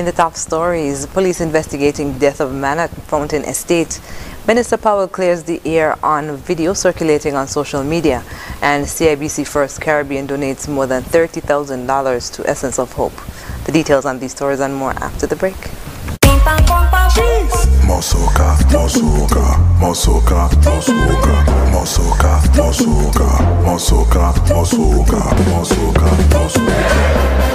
In the top stories, police investigating death of man at Fountain Estate. Minister Powell clears the air on video circulating on social media. And CIBC First Caribbean donates more than $30,000 to Essence of Hope. The details on these stories and more after the break. Mosoka, Mosoka, Mosoka, Mosoka, Mosoka, Mosoka, Mosoka, Mosoka, Mosoka, Mosoka.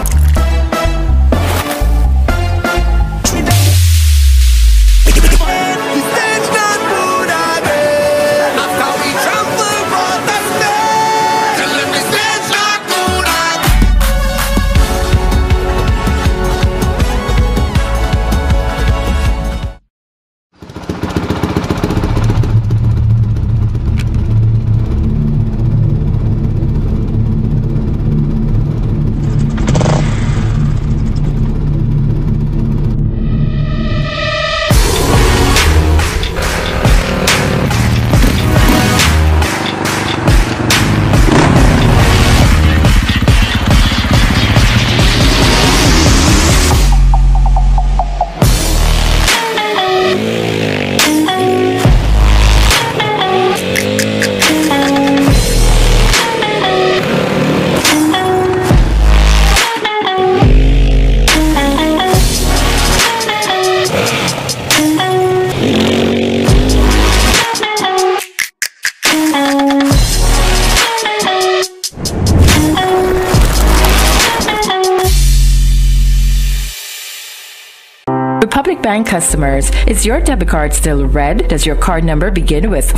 Republic Bank customers, is your debit card still red? Does your card number begin with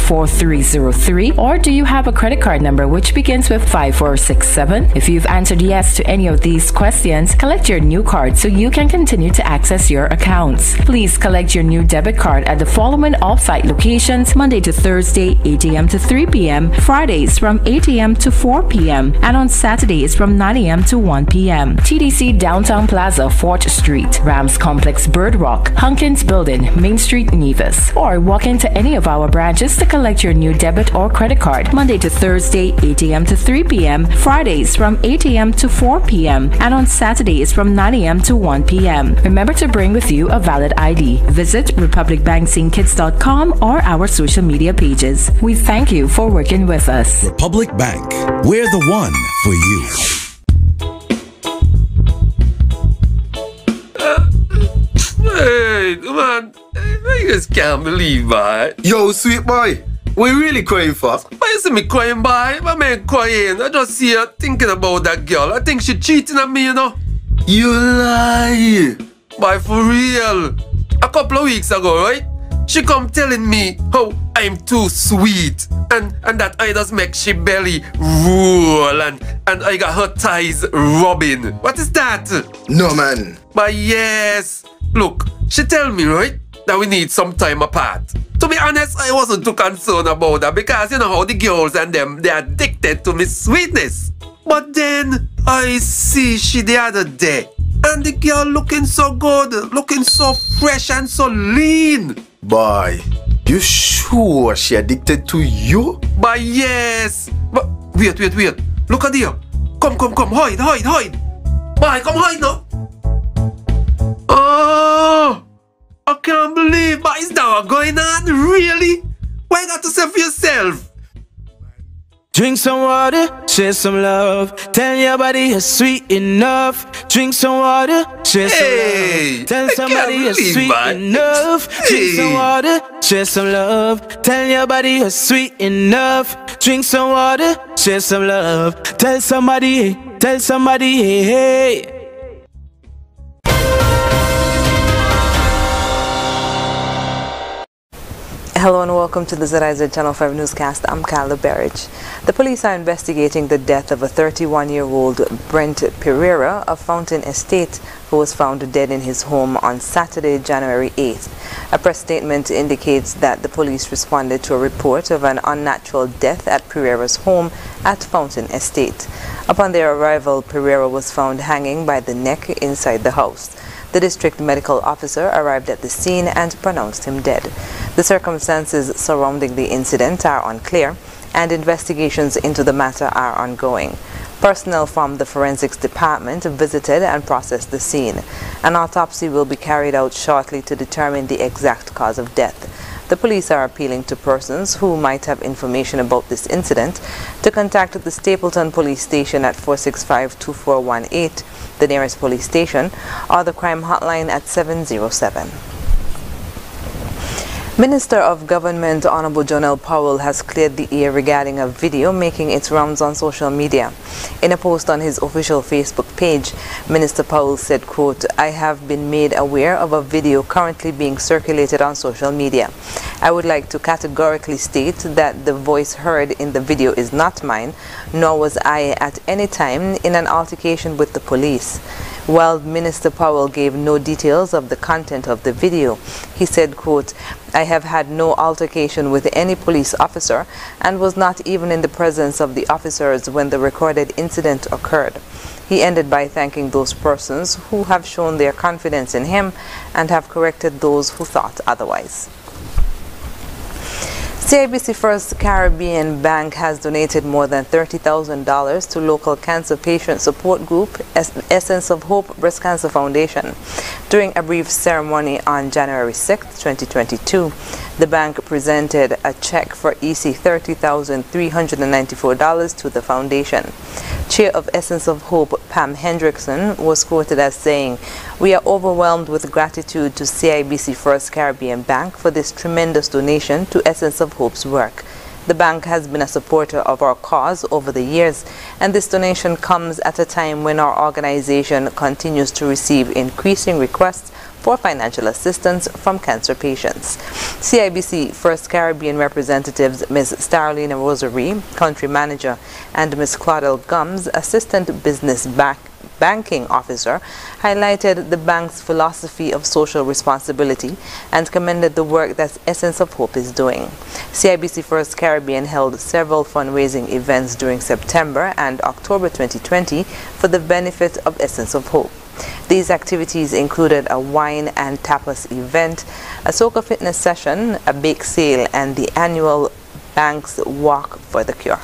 4303? Or do you have a credit card number which begins with 5467? If you've answered yes to any of these questions, collect your new card so you can continue to access your accounts. Please collect your new debit card at the following off-site locations: Monday to Thursday, 8 a.m. to 3 p.m., Fridays from 8 a.m. to 4 p.m., and on Saturdays from 9 a.m. to 1 p.m. TDC Downtown Plaza, 4th Street, Rams Complex, Bird Rock, Hunkins Building, Main Street, Nevis. Or walk into any of our branches to collect your new debit or credit card. Monday to Thursday, 8 a.m. to 3 p.m., Fridays from 8 a.m. to 4 p.m., and on Saturdays from 9 a.m. to 1 p.m. Remember to bring with you a valid ID. Visit republicbanksinkids.com or our social media pages. We thank you for working with us. Republic Bank, we're the one for you. Hey, man, I just can't believe that. Yo, sweet boy, what you really crying for? Why you see me crying, boy? What am I crying? I just see her thinking about that girl. I think she cheating on me, you know. You lie. Boy, for real. A couple of weeks ago, right? She come telling me how I'm too sweet and that I just make she belly roll and I got her thighs rubbing. What is that? No, man. But yes. Look, she tell me, right, that we need some time apart. To be honest, I wasn't too concerned about that because you know how the girls and them, they're addicted to me sweetness. But then I see she the other day and the girl looking so good, looking so fresh and so lean. Boy, you sure she addicted to you? But yes. But wait. Look at her. Come, hide. Boy, come hide now. Oh, I can't believe, but is that what going on? Really? Why you got to say for yourself? Drink some water, share some love. Tell your body you're sweet enough. Drink some water, share some love. Tell somebody you're sweet enough. Drink some water, share some love. Tell your body you're sweet enough. Drink some water, share some love. Tell somebody, hey. Hello and welcome to the ZIZ Channel 5 newscast. I'm Carla Berridge. The police are investigating the death of a 31-year-old Brent Pereira of Fountain Estate, who was found dead in his home on Saturday, January 8th. A press statement indicates that the police responded to a report of an unnatural death at Pereira's home at Fountain Estate. Upon their arrival, Pereira was found hanging by the neck inside the house. The district medical officer arrived at the scene and pronounced him dead. The circumstances surrounding the incident are unclear, and investigations into the matter are ongoing. Personnel from the forensics department visited and processed the scene. An autopsy will be carried out shortly to determine the exact cause of death. The police are appealing to persons who might have information about this incident to contact the Stapleton Police Station at 465-2418, the nearest police station, or the crime hotline at 707. Minister of Government Honorable Jonell Powell has cleared the air regarding a video making its rounds on social media. In a post on his official Facebook page, Minister Powell said, quote, "I have been made aware of a video currently being circulated on social media. I would like to categorically state that the voice heard in the video is not mine, nor was I at any time in an altercation with the police." While Minister Powell gave no details of the content of the video, he said, quote, "I have had no altercation with any police officer and was not even in the presence of the officers when the recorded incident occurred." He ended by thanking those persons who have shown their confidence in him and have corrected those who thought otherwise. CIBC First Caribbean Bank has donated more than $30,000 to local cancer patient support group Essence of Hope Breast Cancer Foundation. During a brief ceremony on January 6, 2022, the bank presented a check for $30,394 to the foundation. Chair of Essence of Hope, Pam Hendrickson, was quoted as saying, "We are overwhelmed with gratitude to CIBC First Caribbean Bank for this tremendous donation to Essence of Hope's work. The bank has been a supporter of our cause over the years, and this donation comes at a time when our organization continues to receive increasing requests for financial assistance from cancer patients." CIBC First Caribbean representatives Ms. Starlina Rosary, Country Manager, and Ms. Claudel Gums, Assistant Business Banking Officer, highlighted the bank's philosophy of social responsibility and commended the work that Essence of Hope is doing. CIBC First Caribbean held several fundraising events during September and October 2020 for the benefit of Essence of Hope. These activities included a wine and tapas event, a soca fitness session, a bake sale, and the annual Bank's Walk for the Cure.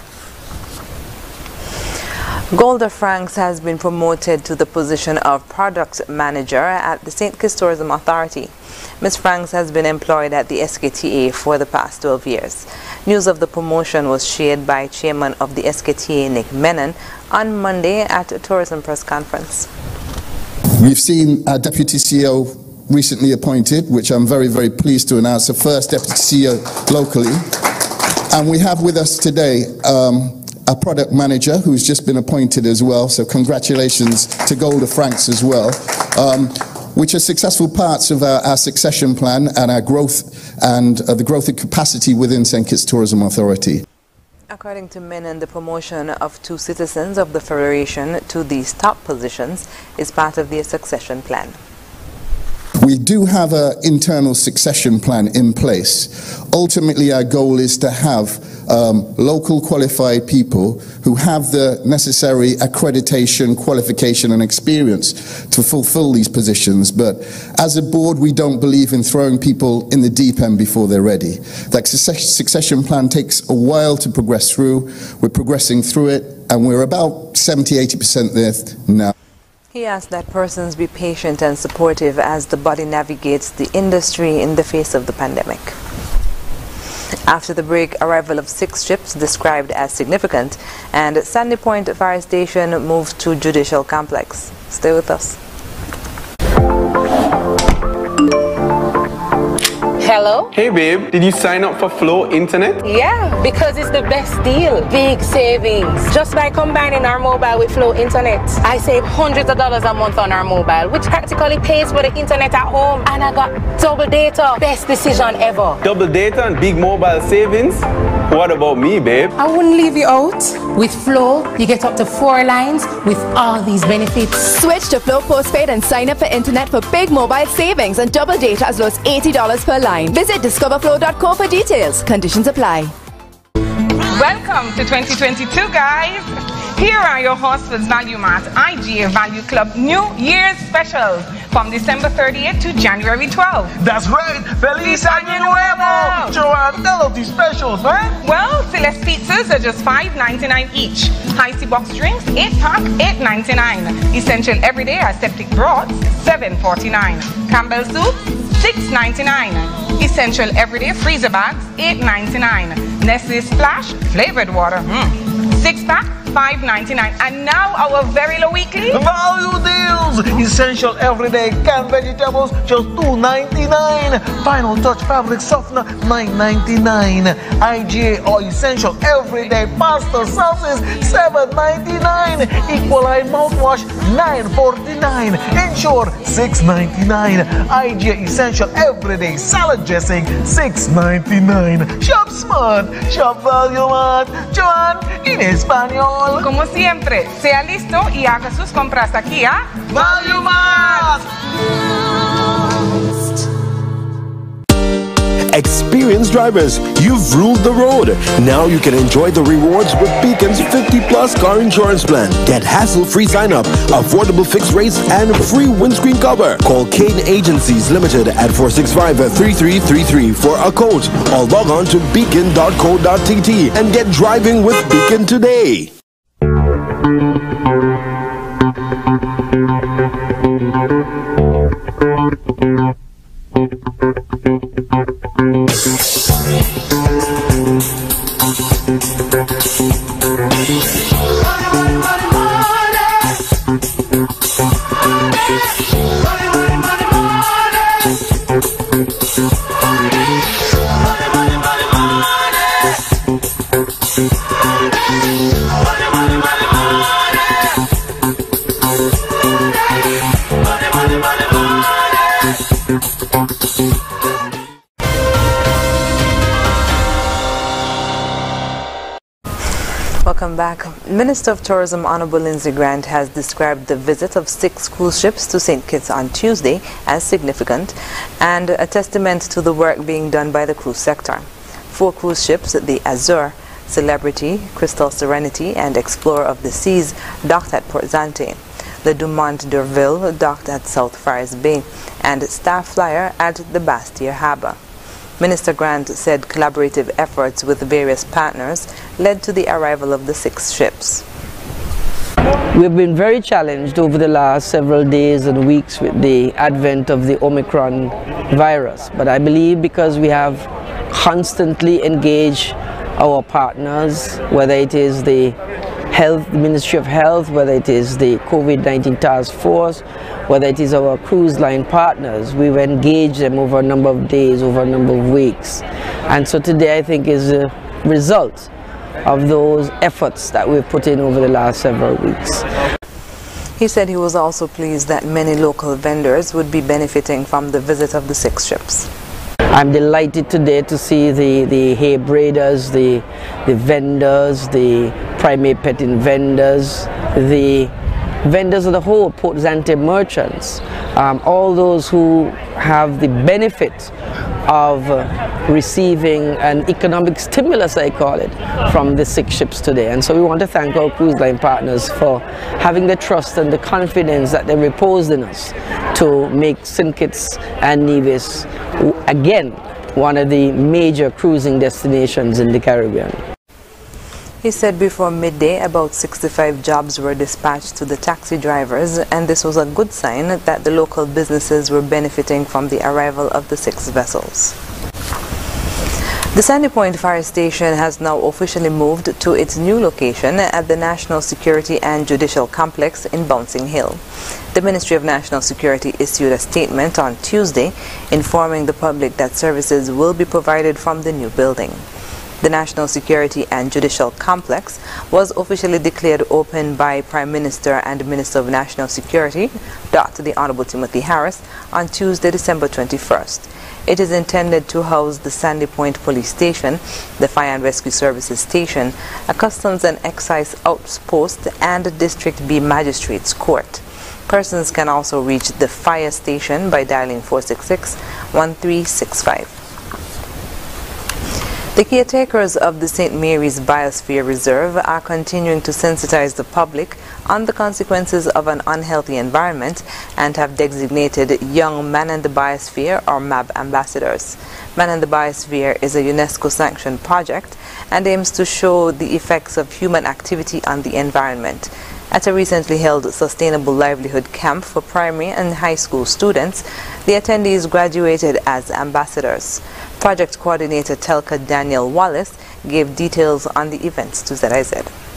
Golda Franks has been promoted to the position of Product Manager at the St. Kitts Tourism Authority. Ms. Franks has been employed at the SKTA for the past 12 years. News of the promotion was shared by Chairman of the SKTA, Nick Menon, on Monday at a tourism press conference. We've seen our Deputy CEO recently appointed, which I'm very, very pleased to announce, the first Deputy CEO locally. And we have with us today a product manager who's just been appointed as well, so congratulations to Golda Franks as well, which are successful parts of our succession plan and our growth and the growth of capacity within St. Kitts Tourism Authority. According to Menon, the promotion of 2 citizens of the Federation to these top positions is part of their succession plan. We do have an internal succession plan in place. Ultimately, our goal is to have local qualified people who have the necessary accreditation, qualification and experience to fulfill these positions. But as a board, we don't believe in throwing people in the deep end before they're ready. That succession plan takes a while to progress through. We're progressing through it, and we're about 70–80% there now. He asked that persons be patient and supportive as the body navigates the industry in the face of the pandemic. After the break, arrival of 6 ships described as significant, and Sandy Point Fire Station moved to Judicial Complex. Stay with us. Hello? Hey babe, did you sign up for Flow Internet? Yeah, because it's the best deal. Big savings. Just by combining our mobile with Flow Internet, I save hundreds of dollars a month on our mobile, which practically pays for the internet at home. And I got double data. Best decision ever. Double data and big mobile savings? What about me, babe? I wouldn't leave you out. With Flow, you get up to 4 lines with all these benefits. Switch to Flow Postpaid and sign up for internet for big mobile savings and double data as low as $80 per line. Visit discoverflow.co for details. Conditions apply. Welcome to 2022, guys. Here are your Horsford's Value Mart IGA Value Club New Year's specials. from December 30th to January 12th. That's right! Feliz Año Nuevo! Joanne, tell us these specials, man! Well, Celeste pizzas are just $5.99 each. Icy box drinks, 8-pack, $8.99. Essential everyday aseptic broths, $7.49. Campbell soup, $6.99. Essential everyday freezer bags, $8.99. Nestle Splash flavored water, 6-pack, $5.99. And now our very low weekly value deals. Essential everyday canned vegetables, just $2.99. Final Touch fabric softener, $9.99. IGA or essential everyday pasta sauces, $7.99. Equaline mouthwash, $9.49. Ensure, $6.99. IGA essential everyday salad dressing, $6.99. Shop smart, shop value mart. Joan, en español. Como siempre, sea listo y haga sus compras aquí a Value Mart. Experienced drivers, you've ruled the road. Now you can enjoy the rewards with Beacon's 50+ car insurance plan. Get hassle-free sign-up, affordable fixed rates, and free windscreen cover. Call Kane Agencies Limited at 465-3333 for a quote, or log on to beacon.co.tt and get driving with Beacon today. Welcome back. Minister of Tourism Honorable Lindsay Grant has described the visit of 6 cruise ships to St. Kitts on Tuesday as significant and a testament to the work being done by the cruise sector. 4 cruise ships, the Azure, Celebrity, Crystal Serenity, and Explorer of the Seas, docked at Port Zante. The Dumont d'Urville docked at South Fryers Bay, and Star Flyer at the Bastia Harbour. Minister Grant said collaborative efforts with various partners led to the arrival of the 6 ships. We've been very challenged over the last several days and weeks with the advent of the Omicron virus, but I believe because we have constantly engaged our partners, whether it is the Ministry of Health, whether it is the COVID-19 Task Force, whether it is our cruise line partners, we've engaged them over a number of days, over a number of weeks. And so today I think is a result of those efforts that we've put in over the last several weeks. He said he was also pleased that many local vendors would be benefiting from the visit of the 6 ships. I'm delighted today to see the hay braiders, the vendors, the primate petting vendors, the vendors of the whole, Port Zante merchants, all those who have the benefit of receiving an economic stimulus, I call it, from the 6 ships today. And so we want to thank our cruise line partners for having the trust and the confidence that they reposed in us to make St. Kitts and Nevis, again, one of the major cruising destinations in the Caribbean. He said before midday about 65 jobs were dispatched to the taxi drivers, and this was a good sign that the local businesses were benefiting from the arrival of the 6 vessels. The Sandy Point Fire Station has now officially moved to its new location at the National Security and Judicial Complex in Bouncing Hill. The Ministry of National Security issued a statement on Tuesday informing the public that services will be provided from the new building. The National Security and Judicial Complex was officially declared open by Prime Minister and Minister of National Security, Dr. the Honorable Timothy Harris, on Tuesday, December 21st. It is intended to house the Sandy Point Police Station, the Fire and Rescue Services Station, a Customs and Excise Outpost, and a District B Magistrates Court. Persons can also reach the fire station by dialing 466-1365. The caretakers of the St. Mary's Biosphere Reserve are continuing to sensitize the public on the consequences of an unhealthy environment and have designated young Man in the Biosphere or MAB ambassadors. Man in the Biosphere is a UNESCO-sanctioned project and aims to show the effects of human activity on the environment. At a recently held Sustainable Livelihood Camp for primary and high school students, the attendees graduated as ambassadors. Project coordinator Telka Daniel Wallace gave details on the events to ZIZ.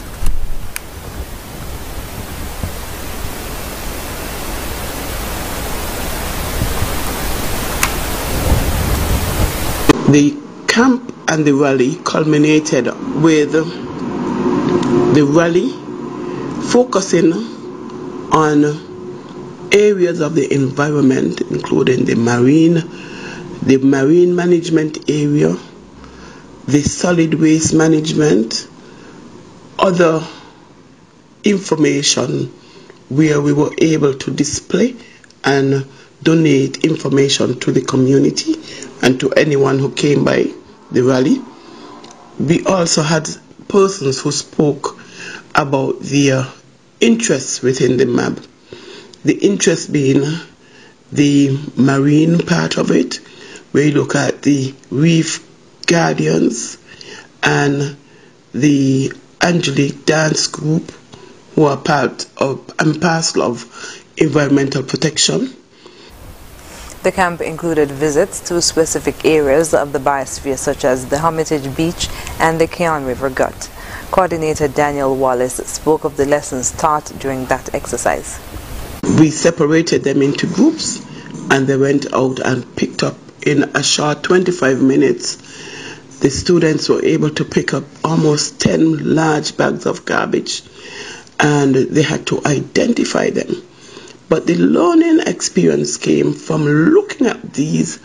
The camp and the rally culminated with the rally focusing on areas of the environment, including the marine management area, the solid waste management, other information where we were able to display and donate information to the community and to anyone who came by the rally. We also had persons who spoke about their interests within the MAB. The interest being the marine part of it, where you look at the reef guardians and the Angelique Dance Group, who are part of and parcel of environmental protection. The camp included visits to specific areas of the biosphere such as the Hermitage Beach and the Keon River Gut. Coordinator Daniel Wallace spoke of the lessons taught during that exercise. We separated them into groups and they went out and picked up in a short 25 minutes. The students were able to pick up almost 10 large bags of garbage and they had to identify them. But the learning experience came from looking at these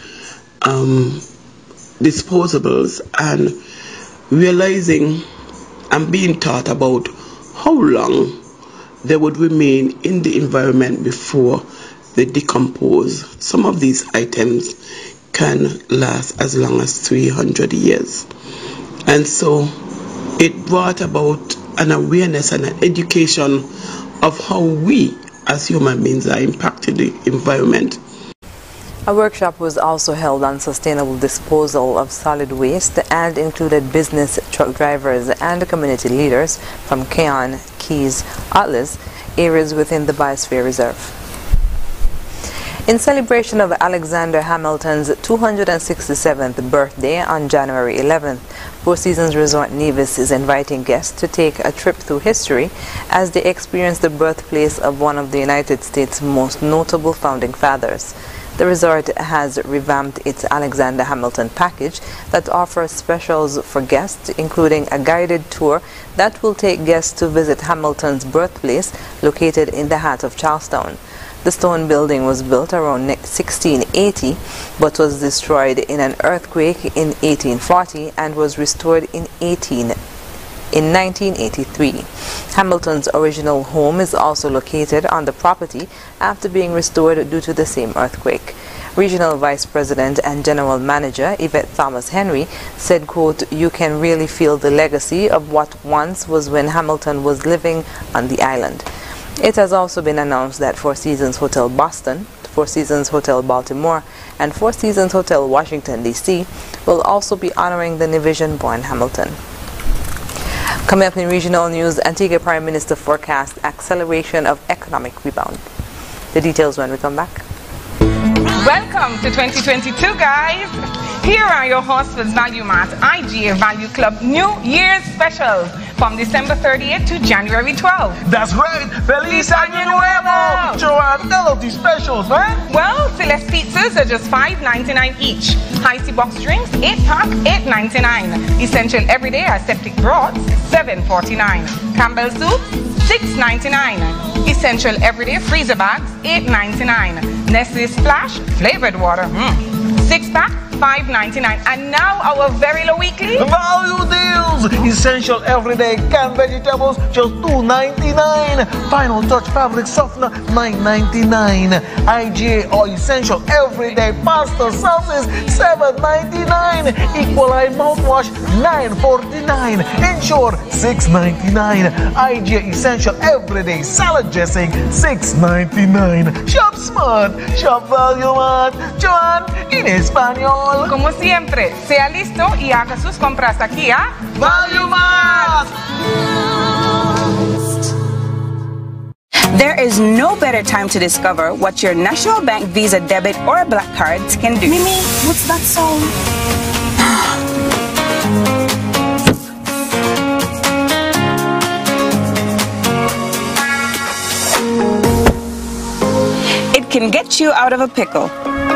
disposables and realizing and being taught about how long they would remain in the environment before they decompose. Some of these items can last as long as 300 years. And so it brought about an awareness and an education of how we as human beings are impacting the environment. A workshop was also held on sustainable disposal of solid waste and included business, truck drivers and community leaders from Keon, Keys, Atlas, areas within the Biosphere Reserve. In celebration of Alexander Hamilton's 267th birthday on January 11th, Four Seasons Resort Nevis is inviting guests to take a trip through history as they experience the birthplace of one of the United States' most notable founding fathers. The resort has revamped its Alexander Hamilton package that offers specials for guests, including a guided tour that will take guests to visit Hamilton's birthplace located in the heart of Charlestown. The stone building was built around 1680 but was destroyed in an earthquake in 1840 and was restored in 1983. Hamilton's original home is also located on the property after being restored due to the same earthquake. Regional Vice President and General Manager Yvette Thomas Henry said, quote, "You can really feel the legacy of what once was when Hamilton was living on the island." It has also been announced that Four Seasons Hotel Boston, Four Seasons Hotel Baltimore, and Four Seasons Hotel Washington, D.C. will also be honoring the Navision-born Hamilton. Coming up in regional news, Antigua Prime Minister forecasts acceleration of economic rebound. The details when we come back. Welcome to 2022, guys. Here are your Horsford's Value Mart IGA Value Club New Year's specials from December 30th to January 12th. That's right. Feliz Año Nuevo! Joanne, tell us these specials, man. Well, Celeste pizzas are just $5.99 each. High-C box drinks, 8-pack, $8.99. Essential everyday aseptic broths, $7.49. Campbell soup, $6.99. Essential everyday freezer bags, $8.99. Nestle Splash flavored water, 6-pack, $5.99. And now our very low weekly value deals. Essential everyday canned vegetables just $2.99. Final touch fabric softener $9.99. IGA or essential everyday pasta sauces $7.99. Equaline mouthwash $9.49. Ensure $6.99. IGA essential everyday salad dressing $6.99. Shop smart, shop value mart. Joan en español. Como siempre, sea listo y haga sus compras aquí a Value Mart. There is no better time to discover what your National Bank Visa debit or Black Cards can do. Mimi, what's that song? It can get you out of a pickle.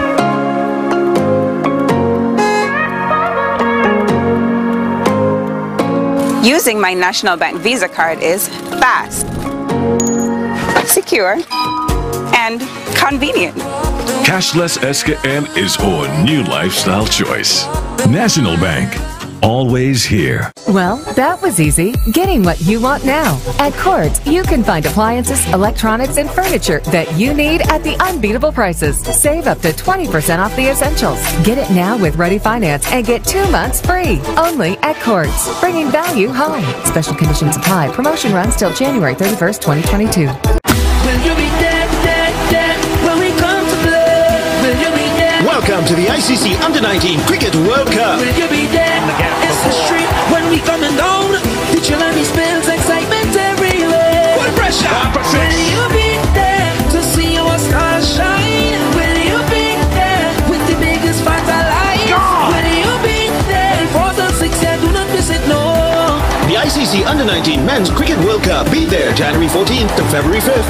Using my National Bank Visa card is fast, secure, and convenient. Cashless SKM is our new lifestyle choice. National Bank, always here. Well, that was easy. Getting what you want now. At Courts, you can find appliances, electronics, and furniture that you need at the unbeatable prices. Save up to 20% off the essentials. Get it now with Ready Finance and get 2 months free. Only at Courts, bringing value home. Special conditions apply. Promotion runs till January 31st, 2022. Will you be there when we come to play? Will you be there? Welcome to the ICC Under-19 Cricket World Cup. Will you be there? It's history when we coming down. The Chilani spills excitement everywhere. What pressure? Will you be there to see our stars shine? Will you be there with the biggest fight alive? Will you be there? 4th and 6th, yeah, do not miss it, no. The ICC Under-19 Men's Cricket World Cup. Be there January 14th to February 5th.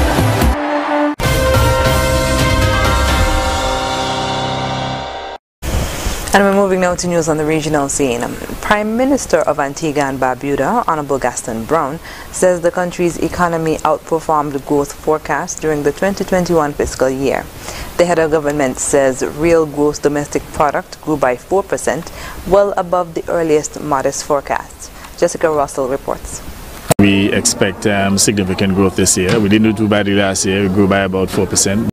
And we're moving now to news on the regional scene. Prime Minister of Antigua and Barbuda, Honorable Gaston Brown, says the country's economy outperformed growth forecasts during the 2021 fiscal year. The head of government says real gross domestic product grew by 4%, well above the earliest modest forecasts. Jessica Russell reports. We expect significant growth this year. We didn't do too badly last year. We grew by about 4%.